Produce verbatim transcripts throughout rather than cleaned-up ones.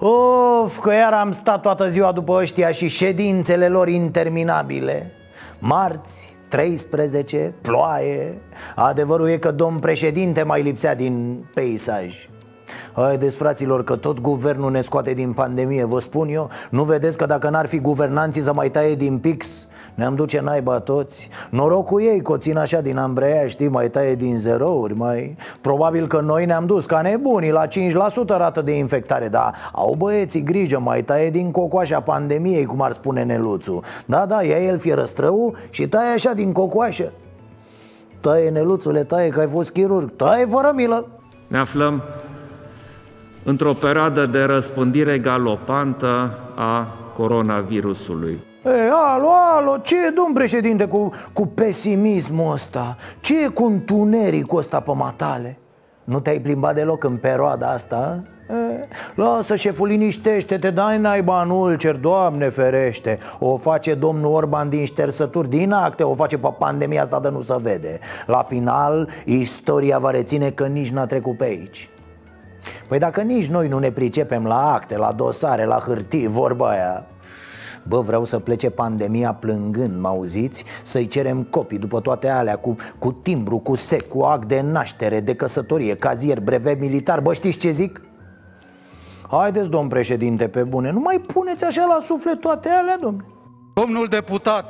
Of, că iar am stat toată ziua după ăștia și ședințele lor interminabile. Marți, treisprezece, ploaie. Adevărul e că domn președinte mai lipsea din peisaj. Haideți, fraților, că tot guvernul ne scoate din pandemie, vă spun eu. Nu vedeți că dacă n-ar fi guvernanții să mai taie din pix, ne-am duce naiba toți? Noroc cu ei, că o țin așa din ambreia, știi, mai taie din zerouri, mai... Probabil că noi ne-am dus ca nebunii la cinci la sută rată de infectare. Dar au băieții grijă, mai taie din cocoașa pandemiei, cum ar spune Neluțu. Da, da, ia el fierăstrăul și taie așa din cocoașă. Taie, Neluțule, taie, că ai fost chirurg. Taie fără milă. Ne aflăm într-o perioadă de răspândire galopantă a coronavirusului. E, alo, alo, ce e, domn președinte, cu, cu pesimismul ăsta? Ce e cu întunericul ăsta pe matale? Nu te-ai plimbat deloc în perioada asta? E, lasă, șeful, liniștește-te, dai naiba în ulcer, Doamne ferește. O face domnul Orban din ștersături, din acte, o face pe pandemia asta de nu se vede. La final, istoria va reține că nici n-a trecut pe aici. Păi dacă nici noi nu ne pricepem la acte, la dosare, la hârtii, vorba aia. Bă, vreau să plece pandemia plângând, mă auziți? Să-i cerem copii după toate alea, cu, cu timbru, cu sec, cu act de naștere, de căsătorie, cazier, brevet militar. Bă, știți ce zic? Haideți, domn președinte, pe bune, nu mai puneți așa la suflet toate alea, domne. Domnul deputat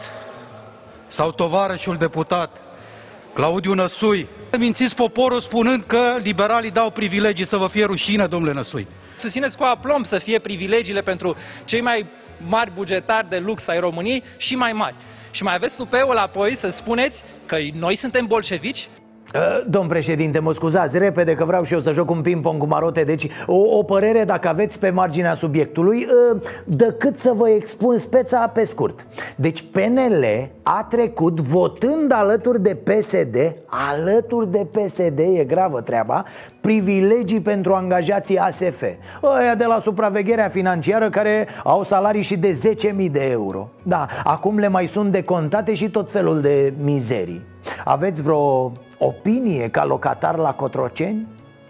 sau tovarășul deputat Claudiu Năsui, mințiți poporul spunând că liberalii dau privilegii, să vă fie rușine, domnule Năsui. Susțineți cu aplomb să fie privilegiile pentru cei mai mari bugetari de lux ai României și mai mari. Și mai aveți tupeul apoi să spuneți că noi suntem bolșevici? Domn președinte, mă scuzați, repede că vreau și eu să joc un ping-pong cu Marote. Deci o, o părere, dacă aveți, pe marginea subiectului, decât să vă expun speța pe scurt. Deci P N L a trecut, votând alături de P S D, alături de P S D, e gravă treaba, privilegii pentru angajații A S F, ăia de la supravegherea financiară, care au salarii și de zece mii de euro. Da, acum le mai sunt decontate și tot felul de mizerii. Aveți vreo opinie ca locatar la Cotroceni?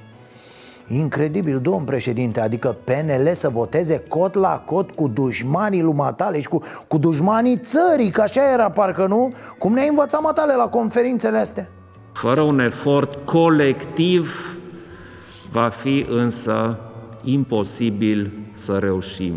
Incredibil, domn președinte, adică P N L să voteze cot la cot cu dușmanii lui Matale și cu, cu dușmanii țării, că așa era, parcă nu? Cum ne-a învățat Matale la conferințele astea? Fără un efort colectiv va fi însă imposibil să reușim.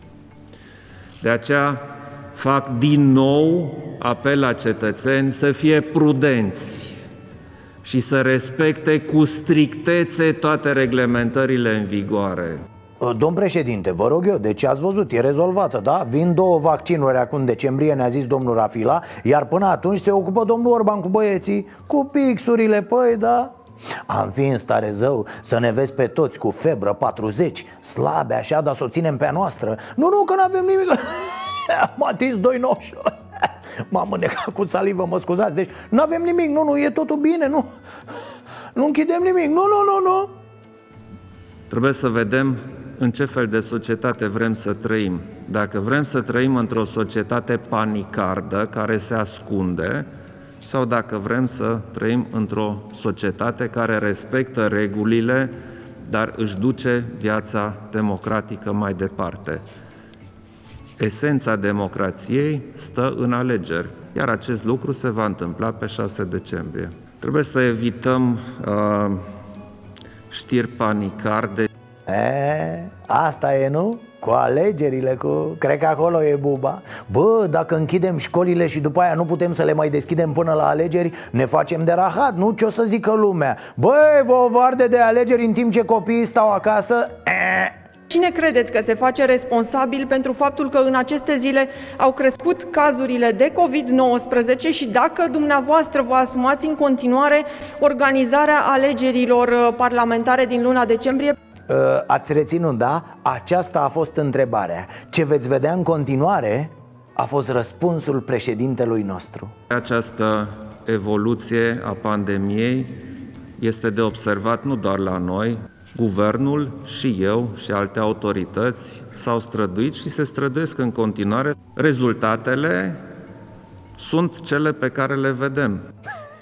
De aceea fac din nou apel la cetățeni să fie prudenți și să respecte cu strictețe toate reglementările în vigoare. Domn președinte, vă rog eu, deci ați văzut, e rezolvată, da? Vin două vaccinuri acum în decembrie, ne-a zis domnul Rafila, iar până atunci se ocupă domnul Orban cu băieții, cu pixurile, păi, da? Am fi în stare, zău, să ne vezi pe toți cu febră patruzeci, slabe așa, dar să o ținem pe a noastră. Nu, nu, că n-avem nimic. Am atins doi nouăzeci. M-am mânecat cu salivă, mă scuzați. Deci nu avem nimic, nu, nu, e totul bine, nu. Nu închidem nimic, nu, nu, nu, nu. Trebuie să vedem în ce fel de societate vrem să trăim. Dacă vrem să trăim într-o societate panicardă care se ascunde, sau dacă vrem să trăim într-o societate care respectă regulile, dar își duce viața democratică mai departe. Esența democrației stă în alegeri, iar acest lucru se va întâmpla pe șase decembrie. Trebuie să evităm uh, știri panicarde. E, asta e, nu? Cu alegerile, cu... Cred că acolo e buba. Bă, dacă închidem școlile și după aia nu putem să le mai deschidem până la alegeri, ne facem de rahat, nu? Ce o să zică lumea? Băi, vă varde de alegeri în timp ce copiii stau acasă? E. Cine credeți că se face responsabil pentru faptul că în aceste zile au crescut cazurile de COVID nouăsprezece și dacă dumneavoastră vă asumați în continuare organizarea alegerilor parlamentare din luna decembrie? Ați reținut, da? Aceasta a fost întrebarea. Ce veți vedea în continuare a fost răspunsul președintelui nostru. Această evoluție a pandemiei este de observat nu doar la noi. Guvernul și eu și alte autorități s-au străduit și se străduiesc în continuare. Rezultatele sunt cele pe care le vedem.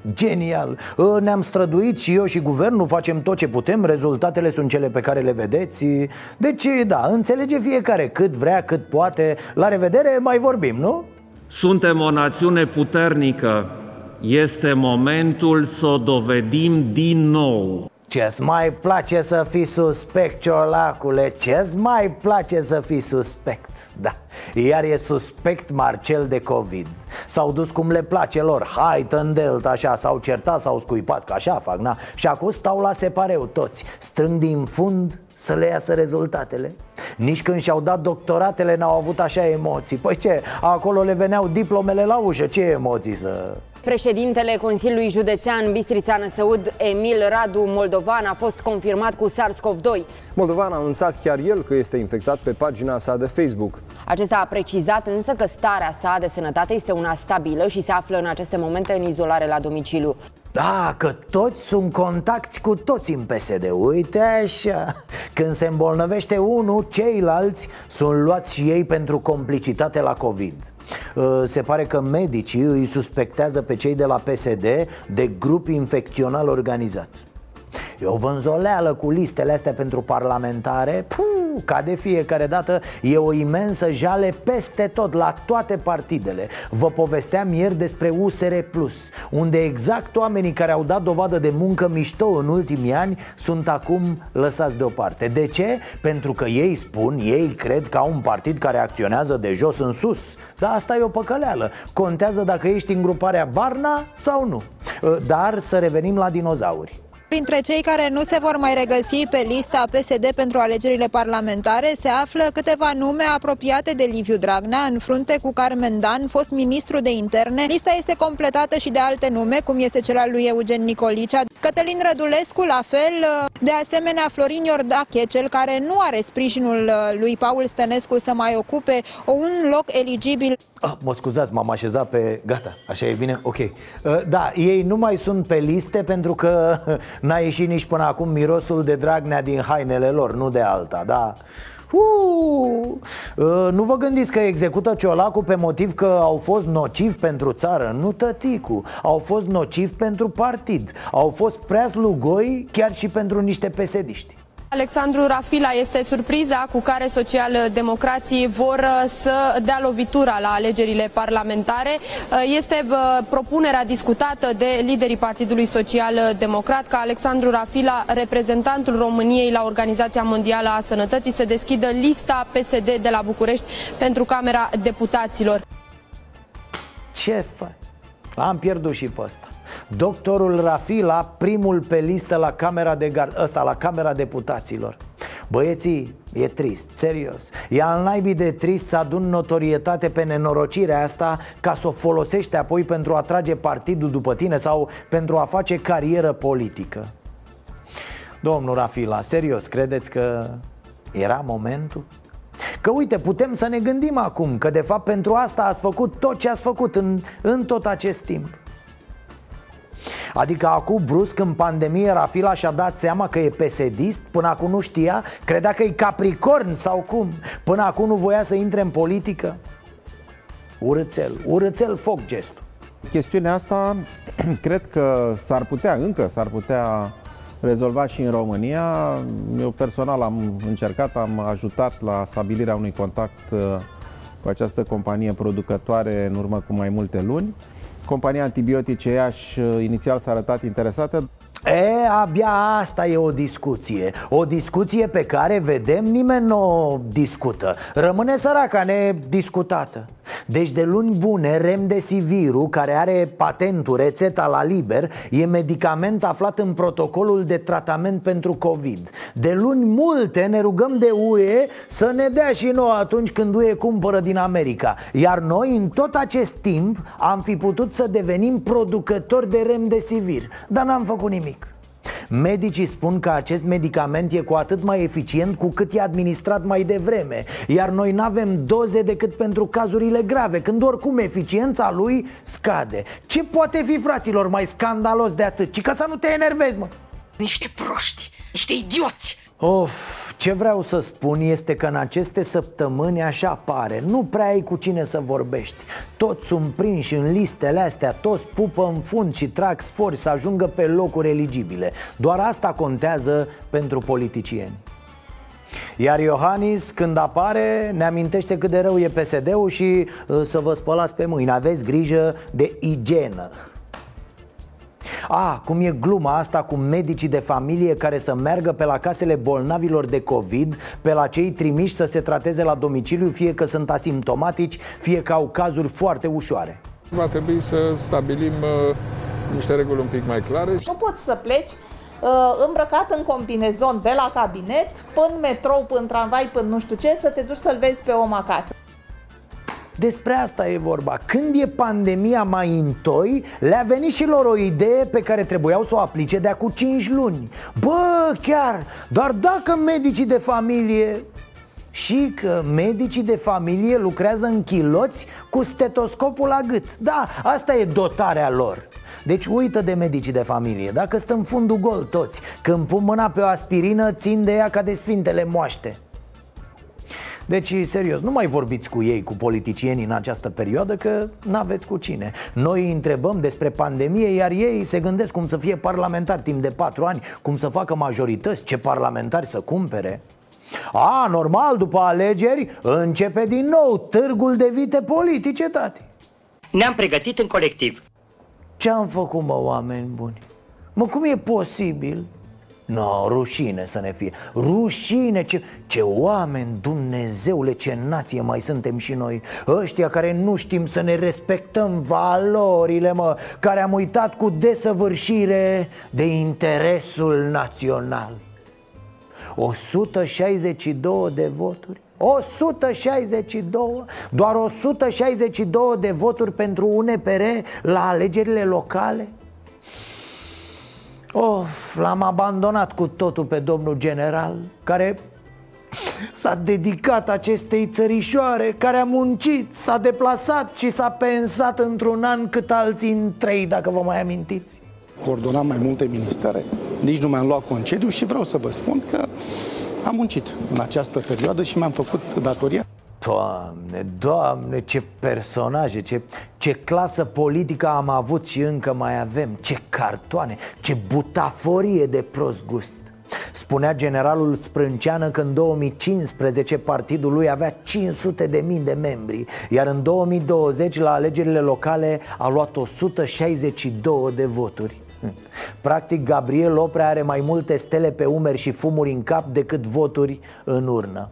Genial! Ne-am străduit și eu și guvernul, facem tot ce putem, rezultatele sunt cele pe care le vedeți. Deci, da, înțelege fiecare cât vrea, cât poate. La revedere, mai vorbim, nu? Suntem o națiune puternică. Este momentul să o dovedim din nou. Ce-ți mai place să fii suspect, ciolacule? Ce-ți mai place să fii suspect? Da, iar e suspect Marcel de COVID. S-au dus cum le place lor, hai tândelt așa, s-au certat, s-au scuipat, că așa fac, na. Și acum stau la separeu toți, strâng din fund să le iasă rezultatele. Nici când și-au dat doctoratele n-au avut așa emoții. Păi ce, acolo le veneau diplomele la ușă, ce emoții să... Președintele Consiliului Județean Bistrița-Năsăud, Emil Radu Moldovan, a fost confirmat cu SARS-CoV doi. Moldovan a anunțat chiar el că este infectat pe pagina sa de Facebook. Acesta a precizat însă că starea sa de sănătate este una stabilă și se află în aceste momente în izolare la domiciliu. Da, că toți sunt contacti cu toți în P S D. Uite așa, când se îmbolnăvește unul, ceilalți sunt luați și ei pentru complicitate la COVID. Se pare că medicii îi suspectează pe cei de la P S D de grup infecțional organizat. E o vânzoleală cu listele astea pentru parlamentare. Puh, ca de fiecare dată e o imensă jale peste tot, la toate partidele. Vă povesteam ieri despre U S R Plus, unde exact oamenii care au dat dovadă de muncă mișto în ultimii ani sunt acum lăsați deoparte. De ce? Pentru că ei spun, ei cred că au un partid care acționează de jos în sus. Dar asta e o păcăleală. Contează dacă ești în gruparea Barna sau nu. Dar să revenim la dinozauri. Printre cei care nu se vor mai regăsi pe lista P S D pentru alegerile parlamentare se află câteva nume apropiate de Liviu Dragnea, în frunte cu Carmen Dan, fost ministru de interne. Lista este completată și de alte nume, cum este cel al lui Eugen Nicolicea, Cătălin Rădulescu, la fel, de asemenea Florin Iordache, cel care nu are sprijinul lui Paul Stănescu să mai ocupe un loc eligibil. Ah, mă scuzați, m-am așezat pe... Gata, așa e bine? Ok. Da, ei nu mai sunt pe liste pentru că n-a ieșit nici până acum mirosul de Dragnea din hainele lor, nu de alta, da? Uh, nu vă gândiți că execută Ciolacu pe motiv că au fost nocivi pentru țară? Nu, tăticu, au fost nocivi pentru partid. Au fost prea slugoi chiar și pentru niște pesediști. Alexandru Rafila este surpriza cu care social-democrații vor să dea lovitura la alegerile parlamentare. Este propunerea discutată de liderii Partidului Social-Democrat ca Alexandru Rafila, reprezentantul României la Organizația Mondială a Sănătății, să deschidă lista P S D de la București pentru Camera Deputaților. Ce faci? Am pierdut și pe ăsta. Doctorul Rafila, primul pe listă la Camera de Gard, ăsta, la Camera Deputaților. Băieții, e trist, serios. E al naibii de trist să adun notorietate pe nenorocirea asta ca să o folosești apoi pentru a trage partidul după tine sau pentru a face carieră politică. Domnul Rafila, serios, credeți că era momentul? Că uite, putem să ne gândim acum că de fapt pentru asta ați făcut tot ce ați făcut în, în tot acest timp. Adică acum brusc în pandemie Rafila și-a dat seama că e pesedist. Până acum nu știa, credea că e capricorn sau cum. Până acum nu voia să intre în politică. Urâțel, urâțel foc gestul. Chestiunea asta cred că s-ar putea, încă s-ar putea rezolva și în România. Eu personal am încercat, am ajutat la stabilirea unui contact cu această companie producătoare în urmă cu mai multe luni. Compania Antibiotice Iași inițial s-a arătat interesată. E, abia asta e o discuție. O discuție pe care, vedem, nimeni nu o discută. Rămâne săraca nediscutată. Deci de luni bune, Remdesivirul, care are patentul, rețeta la liber, e medicament aflat în protocolul de tratament pentru COVID. De luni multe ne rugăm de U E să ne dea și nouă atunci când U E cumpără din America. Iar noi, în tot acest timp, am fi putut să devenim producători de Remdesivir. Dar n-am făcut nimic. Medicii spun că acest medicament e cu atât mai eficient cu cât e administrat mai devreme. Iar noi n-avem doze decât pentru cazurile grave, când oricum eficiența lui scade. Ce poate fi, fraților, mai scandalos de atât? Ci ca să nu te enervezi, mă. Niște proști, niște idioți. Of, ce vreau să spun este că în aceste săptămâni așa pare. Nu prea ai cu cine să vorbești. Toți sunt prinși în listele astea, toți pupă în fund și trag sfori să ajungă pe locuri eligibile. Doar asta contează pentru politicieni. Iar Iohannis, când apare, ne amintește cât de rău e P S D-ul și uh, să vă spălați pe mâini, aveți grijă de igienă. A, cum e gluma asta cu medicii de familie care să meargă pe la casele bolnavilor de COVID, pe la cei trimiși să se trateze la domiciliu, fie că sunt asimptomatici, fie că au cazuri foarte ușoare. Va trebui să stabilim uh, niște reguli un pic mai clare. Nu poți să pleci uh, îmbrăcat în combinezon de la cabinet, până metrou, până tramvai, până nu știu ce, să te duci să-l vezi pe om acasă. Despre asta e vorba. Când e pandemia mai întoi, le-a venit și lor o idee pe care trebuiau să o aplice de acum cinci luni. Bă, chiar, doar dacă medicii de familie... Și că medicii de familie lucrează în chiloți cu stetoscopul la gât. Da, asta e dotarea lor. Deci uită de medicii de familie. Dacă stă în fundul gol toți, când pun mâna pe o aspirină, țin de ea ca de sfintele moaște. Deci, serios, nu mai vorbiți cu ei, cu politicienii în această perioadă, că n-aveți cu cine. Noi îi întrebăm despre pandemie, iar ei se gândesc cum să fie parlamentari timp de patru ani, cum să facă majorități, ce parlamentari să cumpere. A, normal, după alegeri începe din nou târgul de vite politice, tati. Ne-am pregătit în colectiv. Ce-am făcut, mă, oameni buni? Mă, cum e posibil? No, rușine să ne fie. Rușine, ce, ce oameni, Dumnezeule, ce nație mai suntem și noi. Ăștia care nu știm să ne respectăm valorile, mă, care am uitat cu desăvârșire de interesul național. o sută șaizeci și doi de voturi. o sută șaizeci și doi. Doar o sută șaizeci și doi de voturi pentru U N P R la alegerile locale. Of, l-am abandonat cu totul pe domnul general, care s-a dedicat acestei țărișoare, care a muncit, s-a deplasat și s-a pensat într-un an cât alții în trei, dacă vă mai amintiți. Coordonam mai multe ministere, nici nu mi-am luat concediu și vreau să vă spun că am muncit în această perioadă și mi-am făcut datoria. Doamne, Doamne, ce personaje, ce, ce clasă politică am avut și încă mai avem. Ce cartoane, ce butaforie de prost gust. Spunea generalul Sprânceană că în două mii cincisprezece partidul lui avea cinci sute de mii de membri, iar în două mii douăzeci la alegerile locale a luat o sută șaizeci și doi de voturi. Practic Gabriel Oprea are mai multe stele pe umeri și fumuri în cap decât voturi în urnă.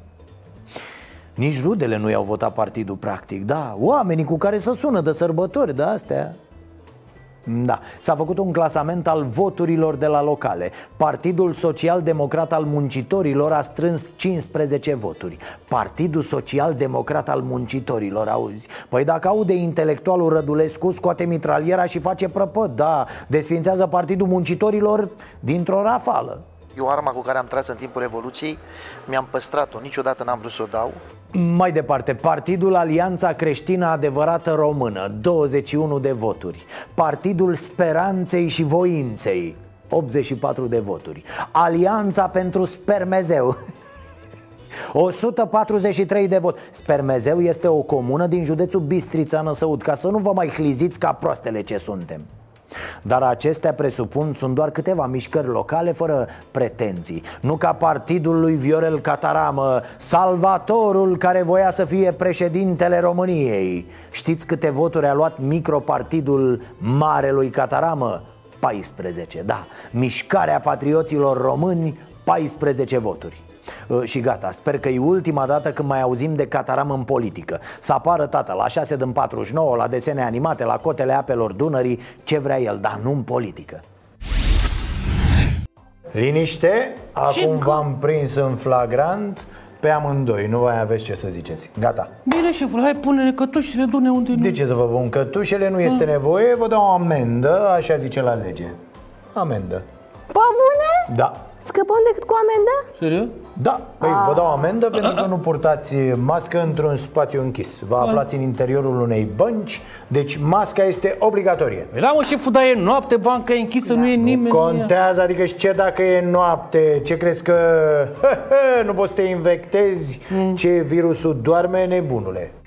Nici rudele nu i-au votat partidul, practic, da, oamenii cu care se sună de sărbători, de astea. Da, s-a făcut un clasament al voturilor de la locale. Partidul Social-Democrat al Muncitorilor a strâns cincisprezece voturi. Partidul Social-Democrat al Muncitorilor, auzi? Păi dacă aude intelectualul Rădulescu, scoate mitraliera și face prăpăd, da, desființează Partidul Muncitorilor dintr-o rafală. Eu arma cu care am tras în timpul Revoluției, mi-am păstrat-o, niciodată n-am vrut să o dau. Mai departe, Partidul Alianța Creștină Adevărată Română, douăzeci și unu de voturi. Partidul Speranței și Voinței, optzeci și patru de voturi. Alianța pentru Spermezeu, o sută patruzeci și trei de voturi. Spermezeu este o comună din județul Bistrița, Năsăud, ca să nu vă mai hliziți ca proastele ce suntem. Dar acestea, presupun, sunt doar câteva mișcări locale fără pretenții. Nu ca partidul lui Viorel Cataramă, salvatorul care voia să fie președintele României. Știți câte voturi a luat micropartidul marelui Cataramă? paisprezece, da. Mișcarea Patrioților Români, paisprezece voturi. Și gata, sper că e ultima dată când mai auzim de Cataram în politică. Să apară tata la șase din patruzeci și nouă, la desene animate, la cotele apelor Dunării, ce vrea el, dar nu în politică. Liniște, acum v-am prins în flagrant pe amândoi, nu mai aveți ce să ziceți. Gata. Bine, șeful, hai pune-ne cătușele, du-ne unde... De ce să vă pun cătușele? Nu este nevoie, vă dau o amendă, așa zice la lege. Amendă. Pe bune? Da. Scăpăm decât cu amendă? Serios? Da, păi vă dau amendă pentru că nu purtați mască într-un spațiu închis. Vă aflați în interiorul unei bănci, deci masca este obligatorie. Da, mă, șeful, dar e noapte, banca e închisă, da. Nu e nimeni. Nu contează, adică și ce dacă e noapte? Ce crezi că nu poți să te infectezi? Mm. Ce virusul doarme, nebunule?